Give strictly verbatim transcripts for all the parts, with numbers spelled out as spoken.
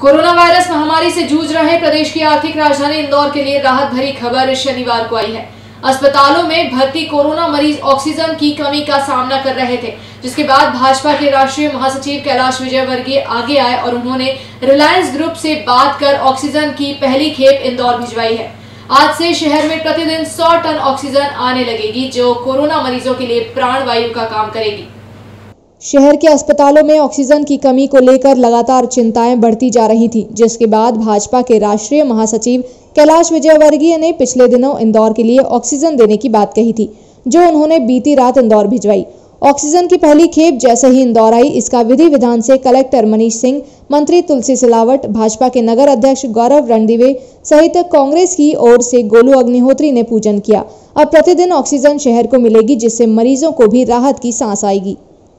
Corona virus महामारी से जूझ रहे प्रदेश की आर्थिक राजधानी इंदौर के लिए राहत भरी खबर शनिवार को आई है। अस्पतालों में भर्ती कोरोना मरीज ऑक्सीजन की कमी का सामना कर रहे थे, जिसके बाद भाजपा के राष्ट्रीय महासचिव कैलाश विजयवर्गीय आगे आए और उन्होंने रिलायंस ग्रुप से बात कर ऑक्सीजन की पहली खेप इंदौर भिजवाई है। आज से शहर में प्रतिदिन सौ टन ऑक्सीजन आने लगेगी, जो कोरोना मरीजों के लिए प्राणवायु का काम करेगी। शहर के अस्पतालों में ऑक्सीजन की कमी को लेकर लगातार चिंताएं बढ़ती जा रही थी, जिसके बाद भाजपा के राष्ट्रीय महासचिव कैलाश विजयवर्गीय ने पिछले दिनों इंदौर के लिए ऑक्सीजन देने की बात कही थी, जो उन्होंने बीती रात इंदौर भिजवाई। ऑक्सीजन की पहली खेप जैसे ही इंदौर आई, इसका विधि विधान से कलेक्टर मनीष सिंह, मंत्री तुलसी सिलावट, भाजपा के नगर अध्यक्ष गौरव रणदिवे सहित कांग्रेस की ओर से गोलू अग्निहोत्री ने पूजन किया। अब प्रतिदिन ऑक्सीजन शहर को मिलेगी, जिससे मरीजों को भी राहत की सांस आएगी।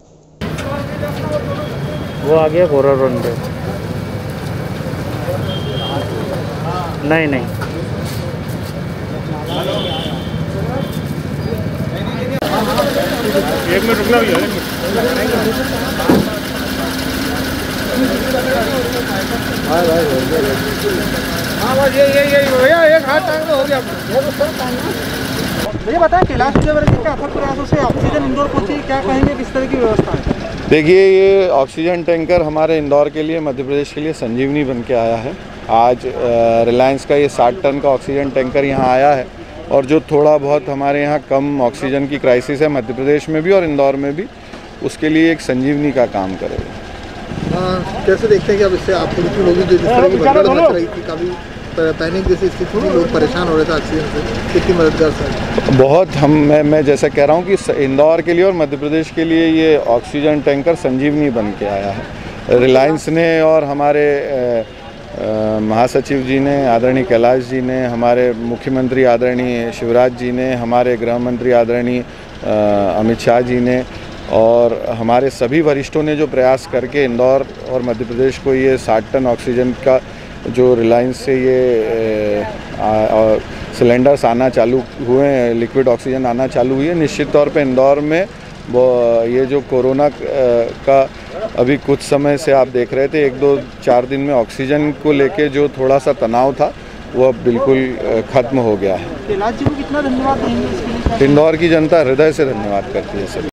वो आ गया गोरा रोड पे। नहीं नहीं एक मिनट रुकना भैया, एक मिनट। हाँ बस ये ये ये भैया एक हाथ टांग हो गया। भैया बताएं, कैलाश विजयवर्गीय के अथक प्रयासों से ऑक्सीजन इंदौर पहुंची, क्या कहेंगे, किस तरह की व्यवस्था है? देखिए, ये ऑक्सीजन टैंकर हमारे इंदौर के लिए, मध्य प्रदेश के लिए संजीवनी बन के आया है। आज रिलायंस का ये साठ टन का ऑक्सीजन टैंकर यहाँ आया है, और जो थोड़ा बहुत हमारे यहाँ कम ऑक्सीजन की क्राइसिस है मध्य प्रदेश में भी और इंदौर में भी, उसके लिए एक संजीवनी का काम करेगा। हाँ, कैसे देखते हैं कि अब इससे आपको लोग जो जिस तरह की भगदड़ मच रही थी, काफ़ी पैनिक जैसी स्थिति में लोग परेशान हो रहे थे ऑक्सीजन से, कितनी मददगार सर? बहुत हम मैं, मैं जैसे कह रहा हूँ कि इंदौर के लिए और मध्य प्रदेश के लिए ये ऑक्सीजन टैंकर संजीवनी बन के आया है। रिलायंस ने और हमारे महासचिव जी ने, आदरणीय कैलाश जी ने, हमारे मुख्यमंत्री आदरणीय शिवराज जी ने, हमारे गृह मंत्री आदरणीय अमित शाह जी ने और हमारे सभी वरिष्ठों ने जो प्रयास करके इंदौर और मध्य प्रदेश को ये साठ टन ऑक्सीजन का जो रिलायंस से ये सिलेंडर्स आना चालू हुए हैं, लिक्विड ऑक्सीजन आना चालू हुई है, निश्चित तौर पे इंदौर में वो ये जो कोरोना का अभी कुछ समय से आप देख रहे थे, एक दो चार दिन में ऑक्सीजन को लेके जो थोड़ा सा तनाव था, वो अब बिल्कुल खत्म हो गया है। कैलाश जी को कितना धन्यवाद देंगे इसके लिए? इंदौर की जनता हृदय से धन्यवाद करती है सर।